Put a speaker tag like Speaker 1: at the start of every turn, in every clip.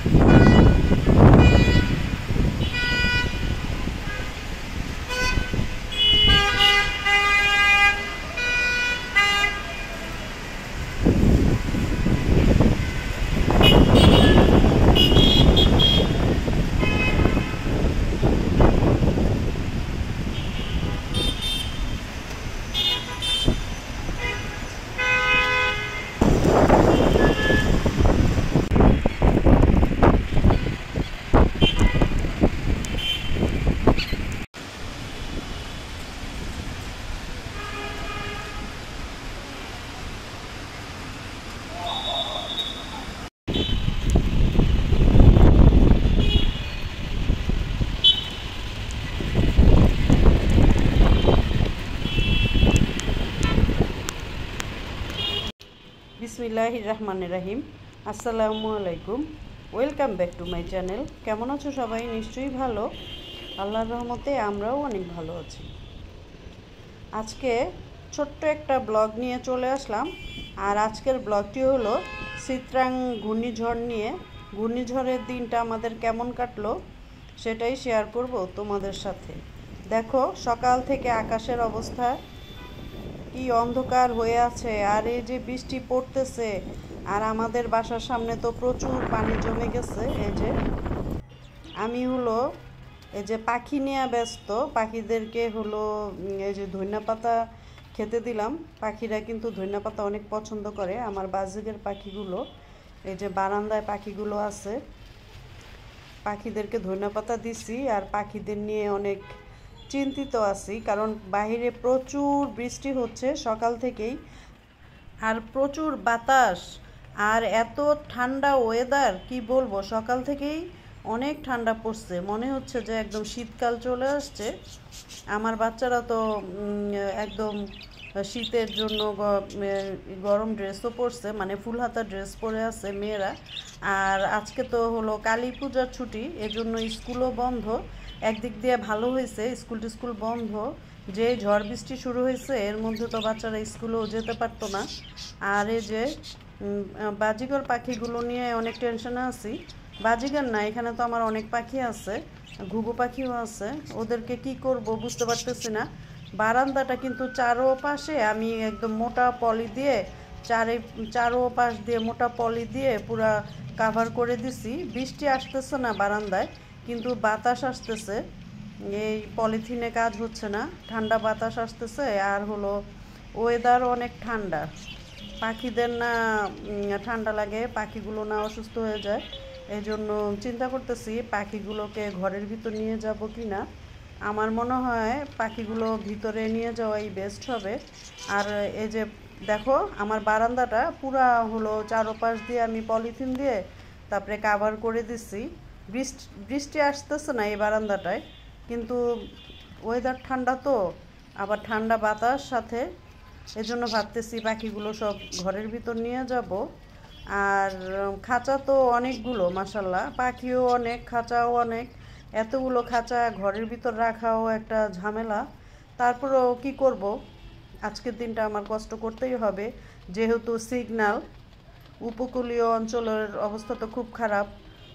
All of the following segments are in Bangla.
Speaker 1: बिस्मिल्लाहिर्रहमानिर्रहीम আসসালামু আলাইকুম welcome back to my channel. কেমন আছো সবাই? নিশ্চয়ই ভালো, আল্লাহর রহমতে আমরাও অনেক ভালো আছি। আজকে ছোট্ট একটা ব্লগ নিয়ে চলে আসলাম। আর আজকের ব্লগটি হলো সিত্রাং ঘূর্ণিঝড় নিয়ে। ঘূর্ণিঝড়ের দিনটা আমাদের কেমন কাটলো সেটাই শেয়ার করব তোমাদের সাথে। দেখো সকাল থেকে আকাশের অবস্থা কি অন্ধকার হয়ে আছে, আর এই যে বৃষ্টি পড়তেছে, আর আমাদের বাসার সামনে তো প্রচুর পানি জমে গেছে। এই যে আমি হলো এই যে পাখি নিয়ে ব্যস্ত, পাখিদেরকে হলো এই যে ধনিয়া খেতে দিলাম। পাখিরা কিন্তু ধনিয়া পাতা অনেক পছন্দ করে। আমার বাজুকের পাখিগুলো, এই যে বারান্দায় পাখিগুলো আছে, পাখিদেরকে ধনিয়া পাতা দিছি। আর পাখিদের নিয়ে অনেক চিন্তিত আছি, কারণ বাইরে প্রচুর বৃষ্টি হচ্ছে সকাল থেকেই, আর প্রচুর বাতাস, আর এত ঠান্ডা ওয়েদার কি বলবো। সকাল থেকেই অনেক ঠান্ডা পড়ছে, মনে হচ্ছে যে একদম শীতকাল চলে আসছে। আমার বাচ্চারা তো একদম শীতের জন্য গরম ড্রেসও পরছে, মানে ফুল হাতা ড্রেস পরে আছে মেয়েরা। আর আজকে তো হলো কালী পূজার ছুটি, এজন্য স্কুলও বন্ধ। একদিক দিয়ে ভালো হয়েছে, স্কুল বন্ধ। যে ঝড় বৃষ্টি শুরু হয়েছে এর মধ্যে তো বাচ্চারা স্কুলেও যেতে পারতো না। আর এই যে বাজিগর পাখিগুলো নিয়ে অনেক টেনশনে আছি। বাজিগর না, এখানে তো আমার অনেক পাখি আছে, ঘুঘু পাখিও আছে। ওদেরকে কি করব বুঝতে পারতেছি না। বারান্দাটা কিন্তু চারোপাশে আমি একদম মোটা পলি দিয়ে চারোপাশ দিয়ে মোটা পলি দিয়ে পুরা কাভার করে দিছি। বৃষ্টি আসতেছে না বারান্দায়, কিন্তু বাতাস আসতেছে। এই পলিথিনে কাজ হচ্ছে না, ঠান্ডা বাতাস আসতেছে। আর হলো ওয়েদার অনেক ঠান্ডা, পাখিদের না ঠান্ডা লাগে, পাখিগুলো না অসুস্থ হয়ে যায়। এই জন্য চিন্তা করতেছি পাখিগুলোকে ঘরের ভিতর নিয়ে যাব কি না। আমার মনে হয় পাখিগুলো ভিতরে নিয়ে যাওয়াই বেস্ট হবে। আর এই যে দেখো আমার বারান্দাটা পুরা হলো চারোপাশ দিয়ে আমি পলিথিন দিয়ে তারপরে কাভার করে দিছি। বৃষ্টি আসতেছে না এই বারান্দাটায়, কিন্তু ওয়েদার ঠান্ডা তো, আবার ঠান্ডা বাতাস সাথে, এজন্য ভাবতেছি পাখিগুলো সব ঘরের ভিতর নিয়ে যাব। আর খাঁচা তো অনেকগুলো, মাশাল্লাহ, পাখিও অনেক, খাঁচাও অনেক। এতগুলো খাঁচা ঘরের ভিতর রাখাও একটা ঝামেলা। তারপরেও কি করব, আজকের দিনটা আমার কষ্ট করতেই হবে, যেহেতু সিগন্যাল। উপকূলীয় অঞ্চলের অবস্থা তো খুব খারাপ,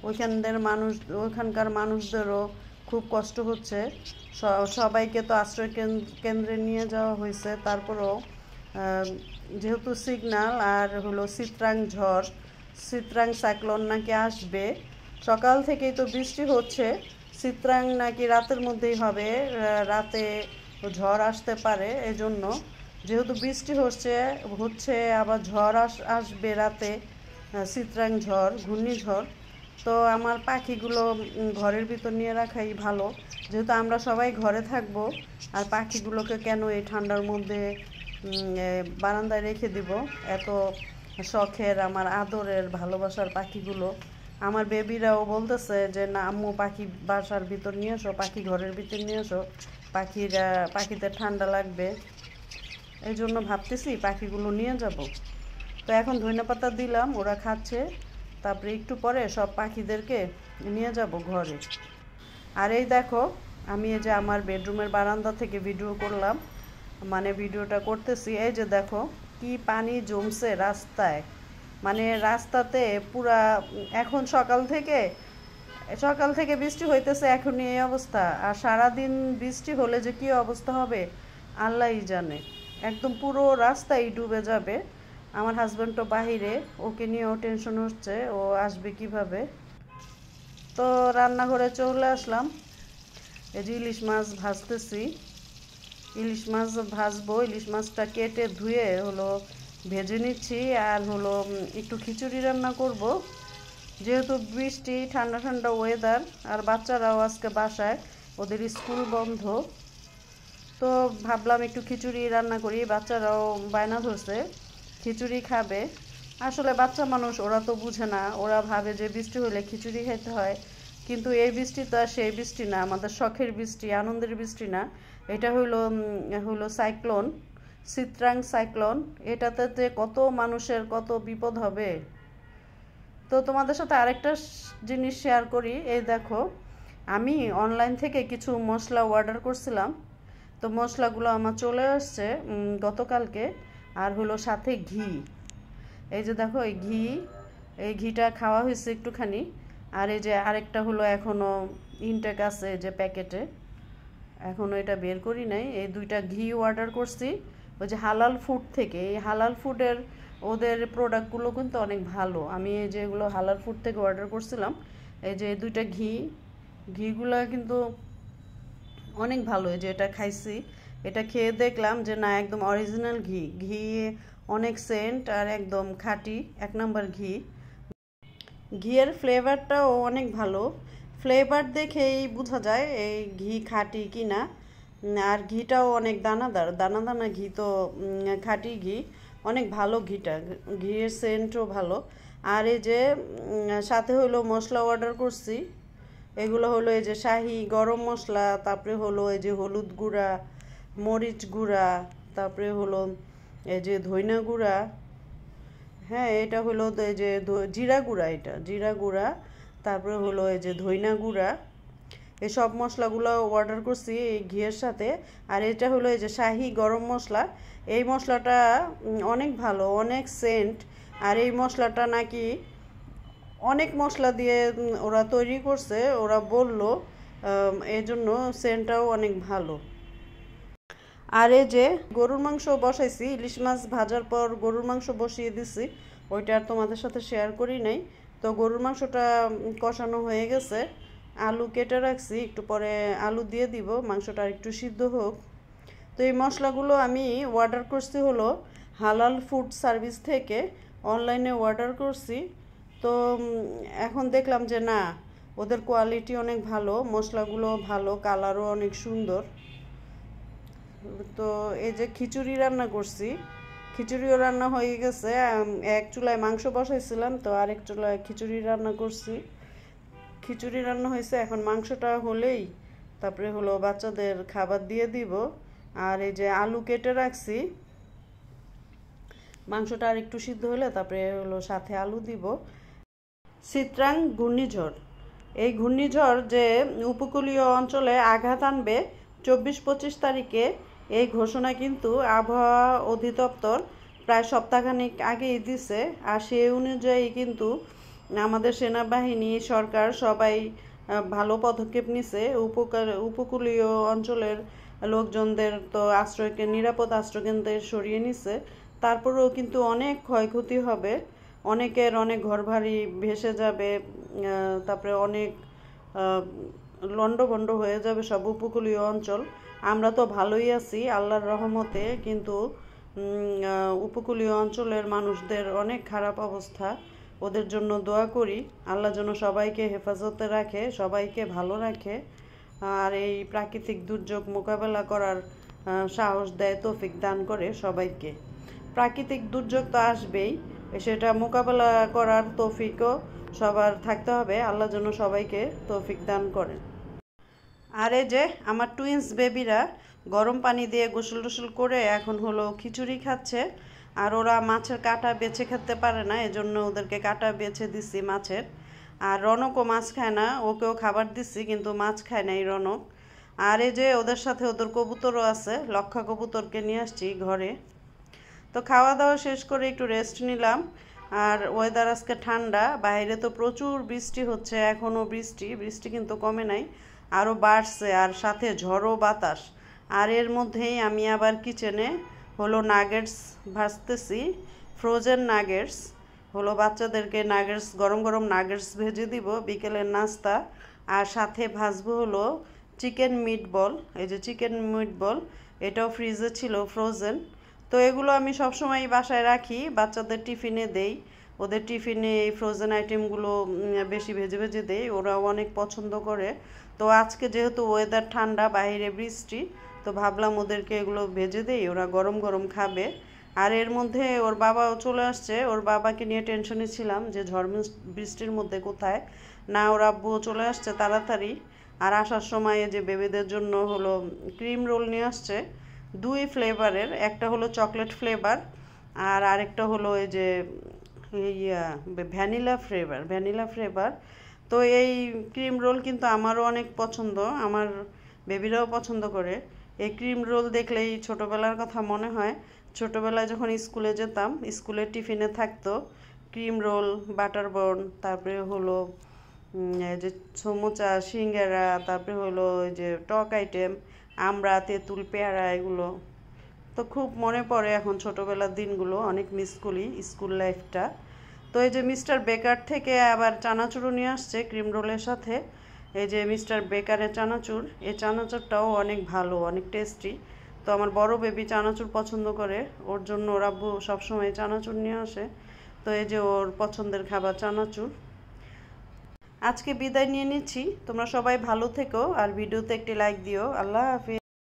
Speaker 1: ওইখানকার মানুষদেরও খুব কষ্ট হচ্ছে। সবাইকে তো আশ্রয় কেন্দ্রে নিয়ে যাওয়া হয়েছে। তারপরেও যেহেতু সিগন্যাল, আর হলো সিত্রাং সাইক্লোন নাকি আসবে। সকাল থেকেই তো বৃষ্টি হচ্ছে, সিত্রাং নাকি রাতের মধ্যেই হবে, রাতে ঝড় আসতে পারে। এজন্য যেহেতু বৃষ্টি হচ্ছে আবার ঝড় আসবে রাতে, সিত্রাং ঘূর্ণিঝড়। তো আমার পাখিগুলো ঘরের ভিতর নিয়ে রাখাই ভালো, যেহেতু আমরা সবাই ঘরে থাকবো। আর পাখিগুলোকে কেন এই ঠান্ডার মধ্যে বারান্দায় রেখে দিব? এত শখের, আমার আদরের, ভালোবাসার পাখিগুলো। আমার বেবিরাও বলতেছে যে না আম্মু, পাখি বাসার ভিতর নিয়ে এসো, পাখি ঘরের ভিতর নিয়ে এসো, পাখিদের ঠান্ডা লাগবে। এই জন্য ভাবতেছি পাখিগুলো নিয়ে যাব। তো এখন ধনেপাতা দিলাম, ওরা খাচ্ছে। তারপরে একটু পরে সব পাখিদেরকে নিয়ে যাব ঘরে। আর এই দেখো আমি এই যে আমার বেডরুমের বারান্দা থেকে ভিডিও করলাম, মানে ভিডিওটা করতেছি। এই যে দেখো কি পানি জমছে রাস্তায়, মানে রাস্তাতে পুরা এখন সকাল থেকে বৃষ্টি হইতেছে, এখনই এই অবস্থা। আর সারাদিন বৃষ্টি হলে যে কী অবস্থা হবে আল্লাহই জানে। একদম পুরো রাস্তাই ডুবে যাবে। আমার হাজব্যান্ড তো বাহিরে, ওকে নিয়েও টেনশন হচ্ছে, ও আসবে কিভাবে। তো রান্নাঘরে চলে আসলাম। এই যে ইলিশ মাছ ভাজতেছি, ইলিশ মাছ ভাজবো। ইলিশ মাছটা কেটে ধুয়ে হলো ভেজে নিচ্ছি। আর হলো একটু খিচুড়ি রান্না করব, যেহেতু বৃষ্টি, ঠান্ডা ঠান্ডা ওয়েদার। আর বাচ্চারাও আজকে বাসায়, ওদের স্কুল বন্ধ। তো ভাবলাম একটু খিচুড়ি রান্না করি, বাচ্চারাও বায়না ধরছে খিচুড়ি খাবে। আসলে বাচ্চা মানুষ, ওরা তো বুঝে না, ওরা ভাবে যে বৃষ্টি হলে খিচুড়ি খেতে হয়। কিন্তু এই বৃষ্টি তো আর সেই বৃষ্টি না, আমাদের শখের বৃষ্টি, আনন্দের বৃষ্টি না। এটা হলো সাইক্লোন, সিত্রাং সাইক্লোন। এটাতে যে কত মানুষের কত বিপদ হবে। তো তোমাদের সাথে আরেকটা জিনিস শেয়ার করি। এই দেখো, আমি অনলাইন থেকে কিছু মশলা অর্ডার করছিলাম, তো মশলাগুলো আমার চলে আসছে গতকালকে। আর হলো সাথে ঘি। এই যে দেখো, এই ঘিটা খাওয়া হয়েছে একটুখানি। আর এই যে আরেকটা হলো এখনও ইনটেক আছে যে প্যাকেটে, এখনও এটা বের করি নাই। এই দুইটা ঘি অর্ডার করছি ওই যে হালাল ফুড থেকে। এই হালাল ফুডের ওদের প্রোডাক্টগুলো কিন্তু অনেক ভালো। আমি এই যেগুলো হালাল ফুড থেকে অর্ডার করছিলাম, এই যে দুইটা ঘিগুলো কিন্তু অনেক ভালো। এই যে এটা খাইছি, এটা খেয়ে দেখলাম যে না, একদম অরিজিনাল ঘি অনেক সেন্ট আর একদম খাঁটি 1 নম্বর ঘি। ঘিয়ের ফ্লেভারটাও অনেক ভালো, ফ্লেভার দেখেই বোঝা যায় এই ঘি খাঁটি কি না। আর ঘিটাও অনেক দানাদার, দানা দানা ঘি, তো খাঁটি ঘি, অনেক ভালো ঘিটা, ঘিয়ের সেন্টও ভালো। আর এই যে সাথে হলো মশলা অর্ডার করছি। এগুলো হলো এই যে শাহি গরম মশলা, তারপরে হলো এই যে হলুদ গুঁড়া, মরিচ গুঁড়া, তারপরে হলো এই যে ধইনা গুঁড়া, হ্যাঁ এটা হলো এই যে জিরা গুঁড়া, এটা জিরা গুঁড়া, তারপরে হলো এই যে ধইনা গুঁড়া। এই সব মশলাগুলো অর্ডার করছি এই ঘিয়ের সাথে। আর এটা হলো এই যে শাহি গরম মশলা। এই মশলাটা অনেক ভালো, অনেক সেন্ট। আর এই মশলাটা নাকি অনেক মশলা দিয়ে ওরা তৈরি করছে, ওরা বলল, এই জন্য সেন্টটাও অনেক ভালো। আর এই যে গরুর মাংস বসাইছি, ইলিশ মাছ ভাজার পর গরুর মাংস বসিয়ে দিছি, ওইটা আর তোমাদের সাথে শেয়ার করি নাই। তো গরুর মাংসটা কষানো হয়ে গেছে, আলু কেটে রাখছি, একটু পরে আলু দিয়ে দিব, মাংসটা একটু সিদ্ধ হোক। তো এই মশলাগুলো আমি অর্ডার করছি হলো হালাল ফুড সার্ভিস থেকে, অনলাইনে অর্ডার করছি। তো এখন দেখলাম যে না, ওদের কোয়ালিটি অনেক ভালো, মশলাগুলো ভালো, কালারও অনেক সুন্দর। তো এই যে খিচুড়ি রান্না করছি, খিচুড়িও রান্না হয়ে গেছে। এক চুলায় মাংস বসাইছিলাম, তো আরেক চুলায় খিচুড়ি রান্না করছি। খিচুড়ি রান্না হয়েছে, এখন মাংসটা হলেই তারপরে হলো বাচ্চাদের খাবার দিয়ে দিব। আর এই যে আলু কেটে রাখছি, মাংসটা আর একটু সিদ্ধ হলে তারপরে হলো সাথে আলু দিব। সিত্রাং ঘূর্ণিঝড়, এই ঘূর্ণিঝড় যে উপকূলীয় অঞ্চলে আঘাত আনবে 24-25 তারিখে, এই ঘোষণা কিন্তু আবহাওয়া অধিদপ্তর প্রায় সপ্তাহখানেক আগেই দিছে। আর সেই অনুযায়ী কিন্তু আমাদের সেনাবাহিনী, সরকার সবাই ভালো পদক্ষেপ নিছে। উপকূলীয় অঞ্চলের লোকজনদের তো নিরাপদ আশ্রয়কেন্দ্রে সরিয়ে নিছে। তারপরেও কিন্তু অনেক ক্ষয়ক্ষতি হবে, অনেকের অনেক ঘরবাড়ি ভেসে যাবে, তারপরে অনেক লন্ডভন্ড হয়ে যাবে সব উপকূলীয় অঞ্চল। আমরা তো ভালোই আছি আল্লাহর রহমতে, কিন্তু উপকূলীয় অঞ্চলের মানুষদের অনেক খারাপ অবস্থা। ওদের জন্য দোয়া করি, আল্লাহ যেন সবাইকে হেফাজতে রাখে, সবাইকে ভালো রাখে, আর এই প্রাকৃতিক দুর্যোগ মোকাবেলা করার সাহস দেয়, তৌফিক দান করে সবাইকে। প্রাকৃতিক দুর্যোগ তো আসবেই, সেটা মোকাবেলা করার তৌফিকও সবার থাকতে হবে। আল্লাহ যেন সবাইকে তৌফিক দান করেন। আর এই যে আমার টুইন্স বেবিরা গরম পানি দিয়ে গোসল টোসল করে এখন হলো খিচুড়ি খাচ্ছে। আর ওরা মাছের কাঁটা বেছে খেতে পারে না, এজন্য ওদেরকে কাঁটা বেছে দিছি মাছের। আর রনকও মাছ খায় না, ওকেও খাবার দিচ্ছি, কিন্তু মাছ খায় না এই রনক। আর এই যে ওদের সাথে ওদের কবুতরও আছে, লক্ষা কবুতরকে নিয়ে আসছি ঘরে। তো খাওয়া দাওয়া শেষ করে একটু রেস্ট নিলাম। আর ওয়েদার আজকে ঠান্ডা, বাইরে তো প্রচুর বৃষ্টি হচ্ছে, এখনও বৃষ্টি কিন্তু কমে নাই, আরও বাড়ছে, আর সাথে ঝড়ো বাতাস। আর এর মধ্যেই আমি আবার কিচেনে হলো নাগেটস ভাজতেছি, ফ্রোজেন নাগেটস হলো বাচ্চাদেরকে গরম গরম নাগেটস ভেজে দিব বিকেলের নাস্তা। আর সাথে ভাজবো হলো চিকেন মিটবল, এই যে চিকেন মিটবল, এটাও ফ্রিজে ছিল ফ্রোজেন। তো এগুলো আমি সবসময় বাসায় রাখি, বাচ্চাদের টিফিনে দেই, ওদের টিফিনে এই ফ্রোজেন আইটেমগুলো বেশি ভেজে ভেজে দেই, ওরাও অনেক পছন্দ করে। তো আজকে যেহেতু ওয়েদার ঠান্ডা, বাইরে বৃষ্টি, তো ভাবলাম ওদেরকে এগুলো ভেজে দেই, ওরা গরম গরম খাবে। আর এর মধ্যে ওর বাবাও চলে আসছে, ওর বাবাকে নিয়ে টেনশনে ছিলাম যে ঝড় বৃষ্টির মধ্যে কোথায়, না ওর আব্বুও চলে আসছে তাড়াতাড়ি। আর আসার সময় যে বেবিদের জন্য হলো ক্রিম রোল নিয়ে আসছে 2 ফ্লেভারের, একটা হলো চকলেট ফ্লেভার আর আরেকটা হলো এই যে ভ্যানিলা ফ্লেভার। তো এই ক্রিম রোল কিন্তু আমারও অনেক পছন্দ, আমার বেবিরাও পছন্দ করে। এই ক্রিম রোল দেখলেই ছোটোবেলার কথা মনে হয়। ছোটোবেলায় যখন স্কুলে যেতাম, স্কুলের টিফিনে থাকতো ক্রিম রোল, বাটার বন, তারপরে হলো এই যে সমুচা, সিঙ্গারা, তারপরে হলো ওই যে টক আইটেম, আমরা, তেঁতুল, পেয়ারা, এগুলো তো খুব মনে পড়ে। এখন ছোটোবেলার দিনগুলো অনেক মিস করি, স্কুল লাইফটা। তো এই যে মিস্টার বেকার থেকে আবার চানাচুরও নিয়ে আসছে ক্রিম রোলের সাথে, এই যে মিস্টার বেকারের চানাচুর, এই চানাচুরটাও অনেক ভালো, অনেক টেস্টি। তো আমার বড় বেবি চানাচুর পছন্দ করে, ওর জন্য ওর আব্বু সবসময় চানাচুর নিয়ে আসে। তো এই যে ওর পছন্দের খাবার চানাচুর। আজকে বিদায় নিয়ে নিচ্ছি, তোমরা সবাই ভালো থেকো, আর ভিডিওতে একটি লাইক দিও। আল্লাহ হাফিজ।